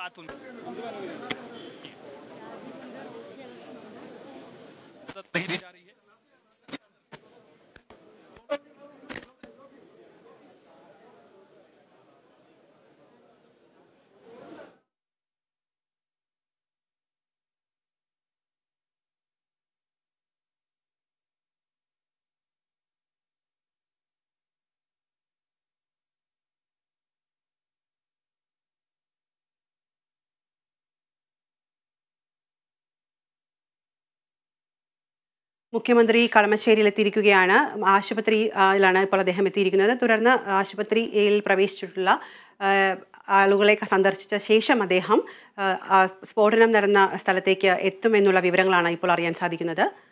മുഖ്യമന്ത്രി കളമശ്ശേരിയിലെത്തിയിരിക്കുകയാണ്. ആശുപത്രിയിലാണ് ഇപ്പോൾ അദ്ദേഹം എത്തിയിരിക്കുന്നത്. തുടർന്ന് ആശുപത്രിയിൽ പ്രവേശിച്ചിട്ടുള്ള ആളുകളെ സന്ദർശിച്ച ശേഷം അദ്ദേഹം സ്ഫോടനം നടന്ന സ്ഥലത്തേക്ക് എത്തുമെന്നുള്ള വിവരങ്ങളാണ് ഇപ്പോൾ അറിയാൻ സാധിക്കുന്നത്.